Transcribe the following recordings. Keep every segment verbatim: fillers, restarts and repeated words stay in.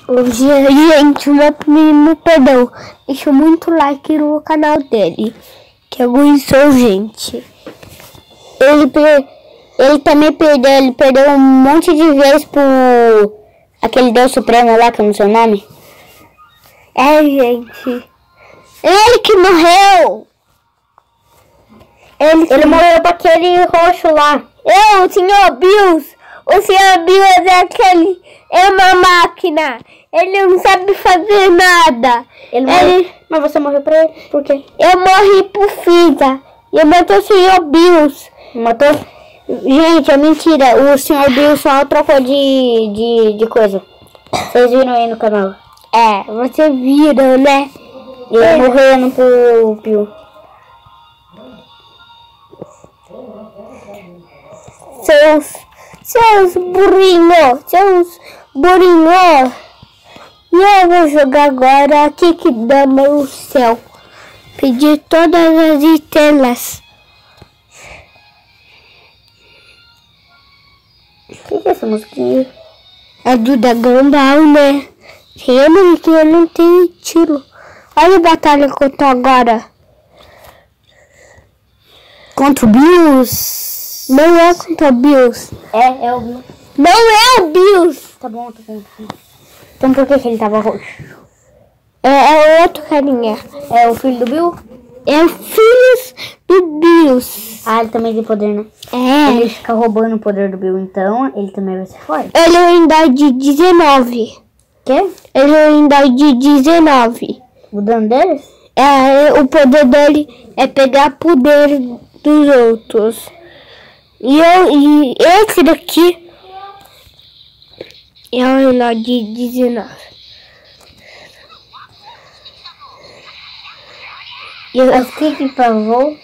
Gente, o meu primo perdeu. Deixa muito like no canal dele, que aguentou, gente. Ele, per... ele também perdeu, ele perdeu um monte de vezes por aquele Deus Supremo lá, que eu não sei o nome. É, gente. Ele que morreu. Ele, que... ele morreu pra aquele roxo lá. Eu, o senhor Bills. O senhor Bills é aquele... É uma máquina. Ele não sabe fazer nada. Ele ele... Mas você morreu pra ele? Por quê? Eu morri por Fida. E eu matei o senhor Bills. Matou? Gente, é mentira. O senhor Bills só trocou de, de, de coisa. Vocês viram aí no canal. É, você viram, né? Ele é. morrendo pro Bill. Seus... Seus burrinhos. Seus burrinhos. E eu vou jogar agora aqui que dá no céu. Pedir todas as estrelas. O que, que é essa musiquinha? É do Dragão Ball, né? Lembra que eu não tenho tiro. Olha a batalha que eu tô agora. Contra o Bills? Não é contra o Bills. É, é o Bills. Não é o Bills. Tá bom, tá bom. Então por que, que ele tava roxo? É, é outro carinha. É o filho do Bill? É o filho do Bills. Ah, ele também tem poder, né? É. Ele fica roubando o poder do Bill, então ele também vai ser forte. Ele é ainda de dezenove. Quê? Ele é ainda de dezenove. O dano deles? É, o poder dele é pegar poder dos outros. E, eu, e esse daqui é o ainda de dezenove. E o que que provou?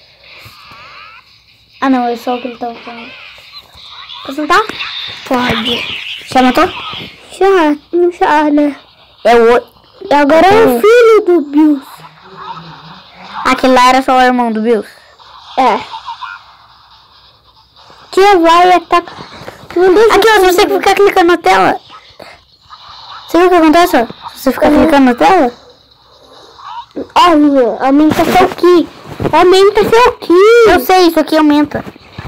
Ah não, é só o que ele tava falando. Posso matar? Pode. Já matou? Já, já, né? É o outro. Agora é o filho do Bills. Aquele lá era só o irmão do Bills? É. Que vai atacar. Aqui, ó, se você ficar clicando na tela. Você viu o que acontece? Se você ficar uhum. clicando na tela. Olha, aumenta seu aqui. Aumenta seu aqui. Eu sei, isso aqui aumenta.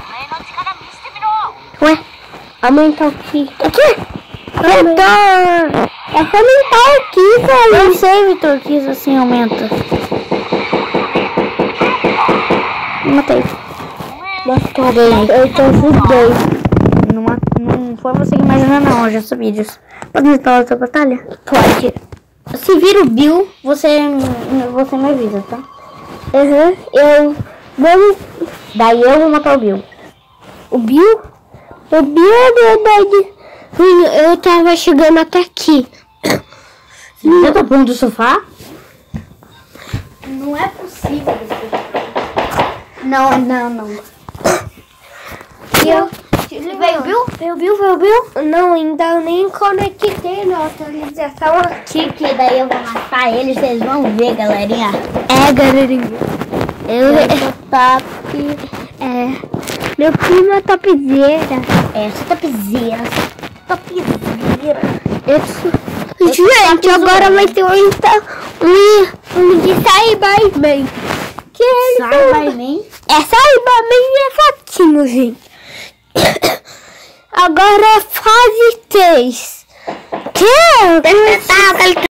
Ué? Aumenta aqui. Aqui? Vitor! É só aumentar aqui, cara. Eu sei, Vitor, que isso assim aumenta. Matei. Nossa, eu tô fudendo. Não, não foi você que imaginou, não. Eu já sabia disso. Pode me falar outra batalha? Pode. Se vir o Bill, você, você me avisa, tá? Uhum. Eu... Vamos... Daí eu vou matar o Bill. O Bill? O Bill é verdade. Eu tava chegando até aqui. Você já tá pronto do sofá? Não é possível. Não, não, não. E eu... Veio o Bill? Veio o Bill? Veio o Bill? Não, ainda nem conectei na atualização aqui. Que daí eu vou matar eles, vocês vão ver, galerinha. É, galerinha. Eu, eu sou top. É. Meu primo é topzera. É, eu sou topzera. Topzera. Eu sou... Eu Gente, agora vai ter um, um, um de Cyberman. Que é Cyberman? É Cyberman é fatinho, gente. Agora é fase três. Que?